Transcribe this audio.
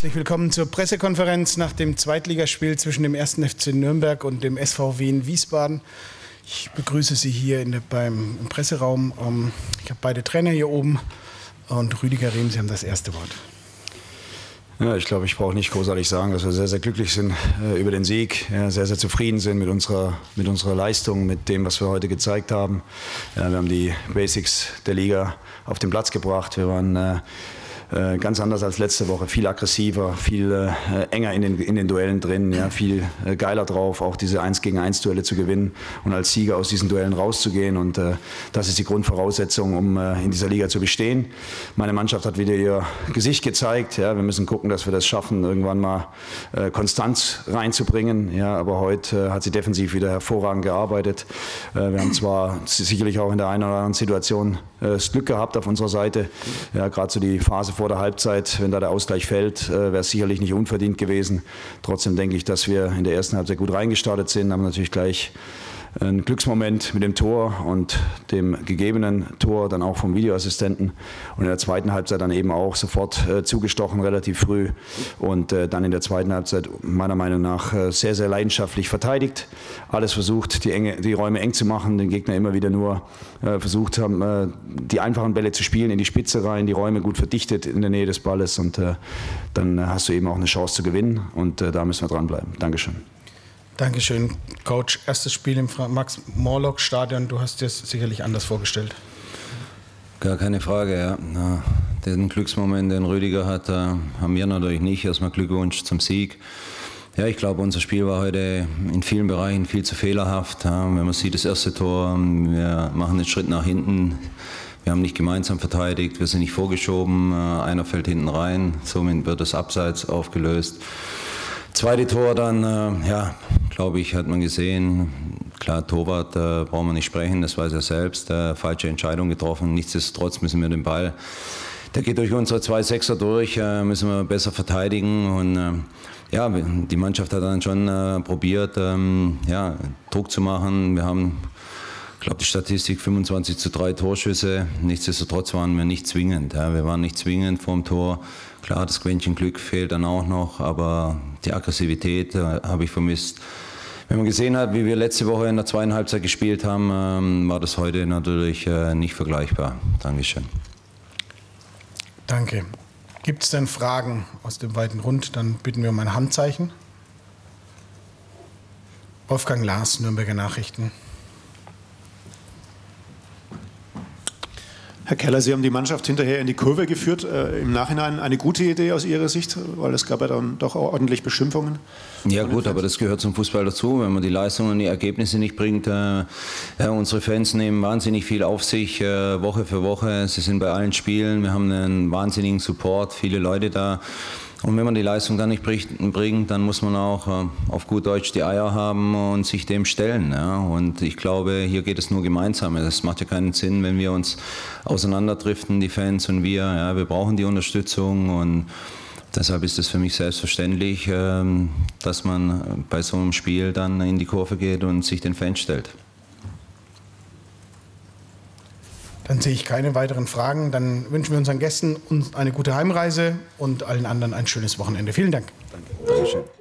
Herzlich willkommen zur Pressekonferenz nach dem Zweitligaspiel zwischen dem 1. FC Nürnberg und dem SV Wien Wiesbaden. Ich begrüße Sie hier im Presseraum. Ich habe beide Trainer hier oben und Rüdiger Rehm, Sie haben das erste Wort. Ja, ich glaube, ich brauche nicht großartig sagen, dass wir sehr, sehr glücklich sind über den Sieg, ja, sehr, sehr zufrieden sind mit unserer Leistung, mit dem, was wir heute gezeigt haben. Ja, wir haben die Basics der Liga auf den Platz gebracht. Wir waren ganz anders als letzte Woche, viel aggressiver, viel enger in den Duellen drin, ja, viel geiler drauf, auch diese 1-gegen-1 Duelle zu gewinnen und als Sieger aus diesen Duellen rauszugehen. Und das ist die Grundvoraussetzung, um in dieser Liga zu bestehen. Meine Mannschaft hat wieder ihr Gesicht gezeigt. Ja, wir müssen gucken, dass wir das schaffen, irgendwann mal Konstanz reinzubringen. Ja, aber heute hat sie defensiv wieder hervorragend gearbeitet. Wir haben zwar sicherlich auch in der einen oder anderen Situation das Glück gehabt auf unserer Seite, ja, gerade so die Phase vor der Halbzeit, wenn da der Ausgleich fällt, wäre es sicherlich nicht unverdient gewesen. Trotzdem denke ich, dass wir in der ersten Halbzeit gut reingestartet sind, haben natürlich gleich ein Glücksmoment mit dem Tor und dem gegebenen Tor, dann auch vom Videoassistenten. Und in der zweiten Halbzeit dann eben auch sofort zugestochen, relativ früh. Und dann in der zweiten Halbzeit meiner Meinung nach sehr, sehr leidenschaftlich verteidigt. Alles versucht, die Räume eng zu machen, den Gegner immer wieder nur versucht haben, die einfachen Bälle zu spielen, in die Spitze rein, die Räume gut verdichtet in der Nähe des Balles. Und dann hast du eben auch eine Chance zu gewinnen. Und da müssen wir dranbleiben. Dankeschön. Dankeschön, Coach. Erstes Spiel im Max-Morlock-Stadion. Du hast dir es sicherlich anders vorgestellt. Gar keine Frage, ja. Den Glücksmoment, den Rüdiger hat, haben wir natürlich nicht. Erstmal Glückwunsch zum Sieg. Ja, ich glaube, unser Spiel war heute in vielen Bereichen viel zu fehlerhaft. Wenn man sieht, das erste Tor, wir machen den Schritt nach hinten. Wir haben nicht gemeinsam verteidigt, wir sind nicht vorgeschoben. Einer fällt hinten rein, somit wird das Abseits aufgelöst. Zweite Tor dann, ja, glaube ich, hat man gesehen, klar, Torwart brauchen wir nicht sprechen, das weiß er selbst, falsche Entscheidung getroffen, nichtsdestotrotz müssen wir den Ball, der geht durch unsere 2 Sechser durch, müssen wir besser verteidigen und ja, die Mannschaft hat dann schon probiert, ja, Druck zu machen, wir haben, ich glaube, die Statistik 25:3 Torschüsse, nichtsdestotrotz waren wir nicht zwingend, ja, wir waren nicht zwingend vorm Tor. Klar, das Quäntchen Glück fehlt dann auch noch, aber die Aggressivität habe ich vermisst. Wenn man gesehen hat, wie wir letzte Woche in der zweiten Halbzeit gespielt haben, war das heute natürlich nicht vergleichbar. Dankeschön. Danke. Gibt es denn Fragen aus dem weiten Rund? Dann bitten wir um ein Handzeichen. Wolfgang Lars, Nürnberger Nachrichten. Herr Keller, Sie haben die Mannschaft hinterher in die Kurve geführt. Im Nachhinein eine gute Idee aus Ihrer Sicht, weil es gab ja dann doch auch ordentlich Beschimpfungen. Ja gut, aber das gehört zum Fußball dazu, wenn man die Leistungen und die Ergebnisse nicht bringt. Unsere Fans nehmen wahnsinnig viel auf sich, Woche für Woche. Sie sind bei allen Spielen, wir haben einen wahnsinnigen Support, viele Leute da. Und wenn man die Leistung dann nicht bringt, dann muss man auch auf gut Deutsch die Eier haben und sich dem stellen. Ja. Und ich glaube, hier geht es nur gemeinsam. Es macht ja keinen Sinn, wenn wir uns auseinanderdriften, die Fans und wir. Ja, wir brauchen die Unterstützung und deshalb ist es für mich selbstverständlich, dass man bei so einem Spiel dann in die Kurve geht und sich den Fans stellt. Dann sehe ich keine weiteren Fragen. Dann wünschen wir unseren Gästen eine gute Heimreise und allen anderen ein schönes Wochenende. Vielen Dank. Danke. Dankeschön.